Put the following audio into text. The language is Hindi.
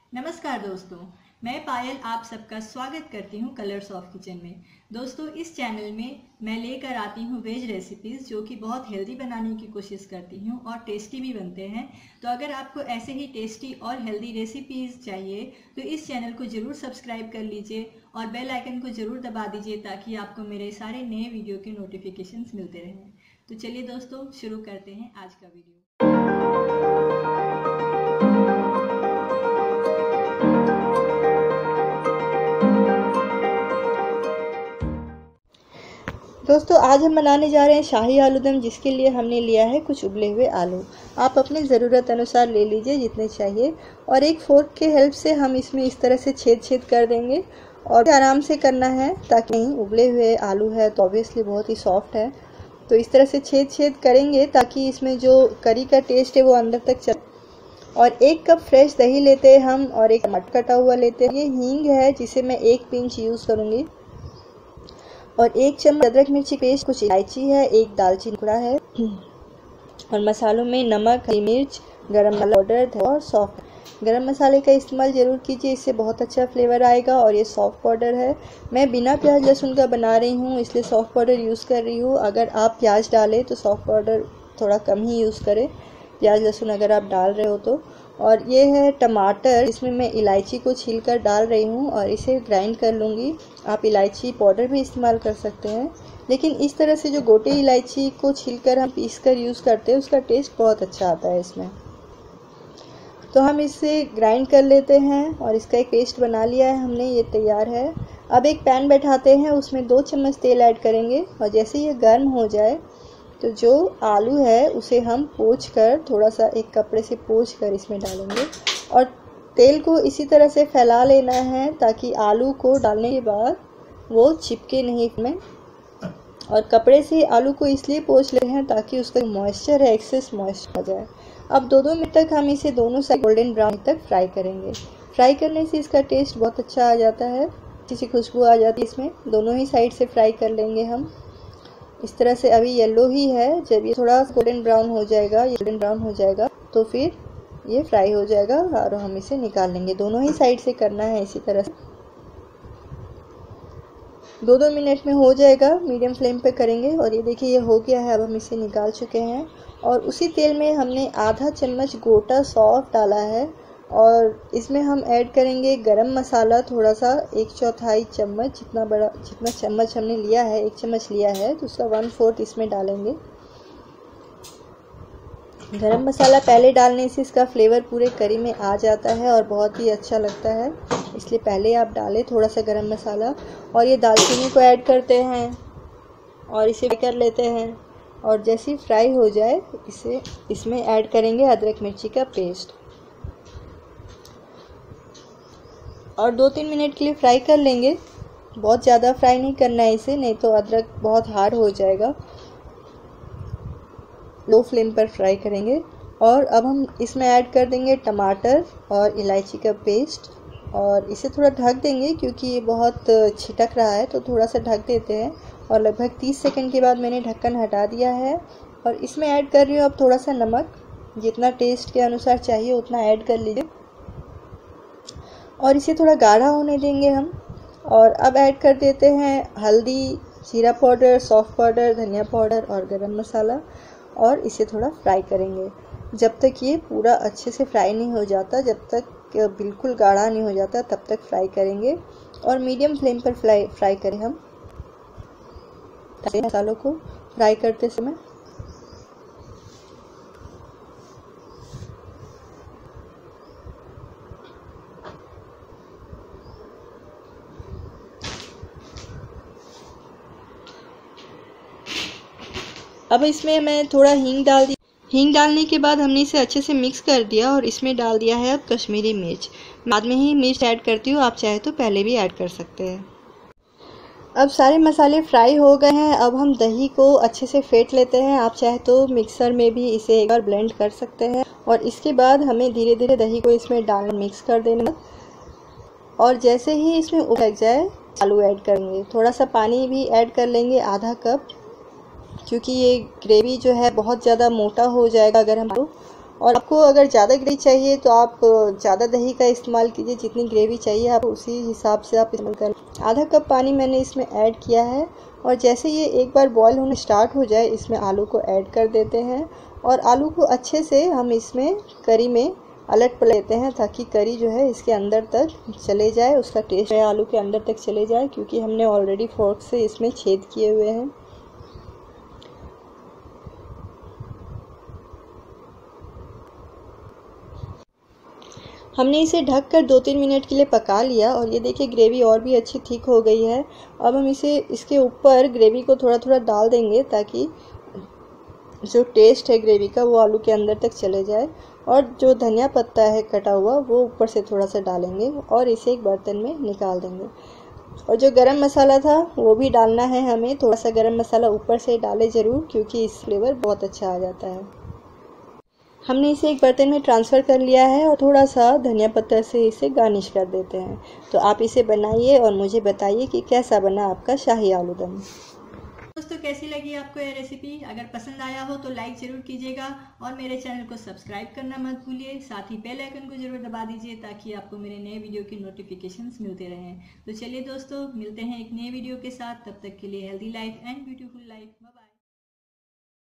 नमस्कार दोस्तों, मैं पायल आप सबका स्वागत करती हूँ कलर्स ऑफ किचन में। दोस्तों, इस चैनल में मैं लेकर आती हूँ वेज रेसिपीज़ जो कि बहुत हेल्दी बनाने की कोशिश करती हूँ और टेस्टी भी बनते हैं। तो अगर आपको ऐसे ही टेस्टी और हेल्दी रेसिपीज़ चाहिए तो इस चैनल को ज़रूर सब्सक्राइब कर लीजिए और बेल आइकन को ज़रूर दबा दीजिए ताकि आपको मेरे सारे नए वीडियो के नोटिफिकेशंस मिलते रहें। तो चलिए दोस्तों, शुरू करते हैं आज का वीडियो। दोस्तों, आज हम बनाने जा रहे हैं शाही आलू दम, जिसके लिए हमने लिया है कुछ उबले हुए आलू। आप अपने ज़रूरत अनुसार ले लीजिए जितने चाहिए, और एक फोर्क के हेल्प से हम इसमें इस तरह से छेद कर देंगे और आराम से करना है ताकि नहीं, उबले हुए आलू है तो ऑब्वियसली बहुत ही सॉफ्ट है। तो इस तरह से छेद करेंगे ताकि इसमें जो करी का टेस्ट है वो अंदर तक चले। और 1 कप फ्रेश दही लेते हैं हम, और 1 टमाटर कटा हुआ लेते हैं। ये हींग है जिसे मैं 1 पिंच यूज़ करूँगी, और 1 चम्मच अदरक मिर्ची पेस्ट, कुछ इलायची है, 1 दालचीनी टुकड़ा है, और मसालों में नमक, हरी मिर्च, गरम मसाला पाउडर और सॉफ्ट। गरम मसाले का इस्तेमाल ज़रूर कीजिए, इससे बहुत अच्छा फ्लेवर आएगा। और ये सॉफ्ट पाउडर है, मैं बिना प्याज लहसुन का बना रही हूँ इसलिए सॉफ्ट पाउडर यूज़ कर रही हूँ। अगर आप प्याज डालें तो सॉफ्ट पाउडर थोड़ा कम ही यूज़ करें, प्याज लहसुन अगर आप डाल रहे हो तो। और ये है टमाटर, इसमें मैं इलायची को छील कर डाल रही हूँ और इसे ग्राइंड कर लूँगी। आप इलायची पाउडर भी इस्तेमाल कर सकते हैं, लेकिन इस तरह से जो गोटी इलायची को छीलकर हम पीस कर यूज़ करते हैं उसका टेस्ट बहुत अच्छा आता है इसमें। तो हम इसे ग्राइंड कर लेते हैं और इसका एक पेस्ट बना लिया है हमने, ये तैयार है। अब एक पैन बैठाते हैं, उसमें 2 चम्मच तेल ऐड करेंगे, और जैसे ये गर्म हो जाए तो जो आलू है उसे हम पोंछ कर, थोड़ा सा एक कपड़े से पोंछ कर इसमें डालेंगे। और तेल को इसी तरह से फैला लेना है ताकि आलू को डालने के बाद वो चिपके नहीं इसमें। और कपड़े से आलू को इसलिए पोंछ ले हैं ताकि उसका मॉइस्चर है, एक्सेस मॉइस्चर आ जाए। अब 2 मिनट तक हम इसे दोनों साइड गोल्डन ब्राउन तक फ्राई करेंगे। फ्राई करने से इसका टेस्ट बहुत अच्छा आ जाता है, अच्छी सी खुशबू आ जाती है इसमें। दोनों ही साइड से फ्राई कर लेंगे हम इस तरह से। अभी येलो ही है, जब ये थोड़ा गोल्डन ब्राउन हो जाएगा, गोल्डन ब्राउन हो जाएगा तो फिर ये फ्राई हो जाएगा और हम इसे निकाल लेंगे। दोनों ही साइड से करना है इसी तरह से। 2 मिनट में हो जाएगा, मीडियम फ्लेम पे करेंगे। और ये देखिए, ये हो गया है। अब हम इसे निकाल चुके हैं, और उसी तेल में हमने आधा चम्मच गोटा सौंफ डाला है, और इसमें हम ऐड करेंगे गरम मसाला थोड़ा सा, 1/4 चम्मच। जितना चम्मच हमने लिया है, 1 चम्मच लिया है तो उसका 1/4 इसमें डालेंगे। गरम मसाला पहले डालने से इसका फ्लेवर पूरे करी में आ जाता है और बहुत ही अच्छा लगता है, इसलिए पहले आप डालें थोड़ा सा गरम मसाला। और ये दालचीनी को ऐड करते हैं और इसे फ्राई कर लेते हैं, और जैसे ही फ्राई हो जाए इसे इसमें ऐड करेंगे अदरक मिर्ची का पेस्ट, और 2-3 मिनट के लिए फ्राई कर लेंगे। बहुत ज़्यादा फ्राई नहीं करना है इसे, नहीं तो अदरक बहुत हार्ड हो जाएगा। लो फ्लेम पर फ्राई करेंगे। और अब हम इसमें ऐड कर देंगे टमाटर और इलायची का पेस्ट, और इसे थोड़ा ढक देंगे क्योंकि ये बहुत छिटक रहा है, तो थोड़ा सा ढक देते हैं। और लगभग 30 सेकंड के बाद मैंने ढक्कन हटा दिया है, और इसमें ऐड कर रही हूँ अब थोड़ा सा नमक। जितना टेस्ट के अनुसार चाहिए उतना ऐड कर लीजिए, और इसे थोड़ा गाढ़ा होने देंगे हम। और अब ऐड कर देते हैं हल्दी, जीरा पाउडर, सौंफ पाउडर, धनिया पाउडर और गरम मसाला, और इसे थोड़ा फ्राई करेंगे जब तक ये पूरा अच्छे से फ्राई नहीं हो जाता, जब तक बिल्कुल गाढ़ा नहीं हो जाता तब तक फ्राई करेंगे। और मीडियम फ्लेम पर फ्राई करें हम मसालों को फ्राई करते समय। अब इसमें मैं थोड़ा हींग डाल दी। हींग डालने के बाद हमने इसे अच्छे से मिक्स कर दिया, और इसमें डाल दिया है अब कश्मीरी मिर्च। बाद में ही मिर्च ऐड करती हूँ, आप चाहे तो पहले भी ऐड कर सकते हैं। अब सारे मसाले फ्राई हो गए हैं। अब हम दही को अच्छे से फेंट लेते हैं। आप चाहे तो मिक्सर में भी इसे एक बार ब्लेंड कर सकते हैं, और इसके बाद हमें धीरे धीरे दही को इसमें डालना, मिक्स कर देना। और जैसे ही इसमें उबल लग जाए आलू ऐड करेंगे। थोड़ा सा पानी भी ऐड कर लेंगे, आधा कप, क्योंकि ये ग्रेवी जो है बहुत ज़्यादा मोटा हो जाएगा अगर हम। और आपको अगर ज़्यादा ग्रेवी चाहिए तो आप ज़्यादा दही का इस्तेमाल कीजिए, जितनी ग्रेवी चाहिए आप उसी हिसाब से आप इस्तेमाल करें। आधा कप पानी मैंने इसमें ऐड किया है और जैसे ये एक बार बॉयल होना स्टार्ट हो जाए इसमें आलू को ऐड कर देते हैं और आलू को अच्छे से हम इसमें करी में अलट पलट लेते हैं ताकि करी जो है इसके अंदर तक चले जाए, उसका टेस्ट है आलू के अंदर तक चले जाए, क्योंकि हमने ऑलरेडी फोर्क से इसमें छेद किए हुए हैं। हमने इसे ढककर 2-3 मिनट के लिए पका लिया और ये देखिए ग्रेवी और भी अच्छी थिक हो गई है। अब हम इसे इसके ऊपर ग्रेवी को थोड़ा थोड़ा डाल देंगे ताकि जो टेस्ट है ग्रेवी का वो आलू के अंदर तक चले जाए, और जो धनिया पत्ता है कटा हुआ वो ऊपर से थोड़ा सा डालेंगे और इसे एक बर्तन में निकाल देंगे। और जो गरम मसाला था वो भी डालना है हमें, थोड़ा सा गरम मसाला ऊपर से डालें ज़रूर, क्योंकि इस फ्लेवर बहुत अच्छा आ जाता है। हमने इसे एक बर्तन में ट्रांसफ़र कर लिया है और थोड़ा सा धनिया पत्ता से इसे गार्निश कर देते हैं। तो आप इसे बनाइए और मुझे बताइए कि कैसा बना आपका शाही आलू दम। दोस्तों कैसी लगी आपको ये रेसिपी? अगर पसंद आया हो तो लाइक ज़रूर कीजिएगा और मेरे चैनल को सब्सक्राइब करना मत भूलिए। साथ ही बेल आइकन को ज़रूर दबा दीजिए ताकि आपको मेरे नए वीडियो की नोटिफिकेशंस मिलते रहें। तो चलिए दोस्तों मिलते हैं एक नए वीडियो के साथ, तब तक के लिए healthy life and beautiful life. Bye bye.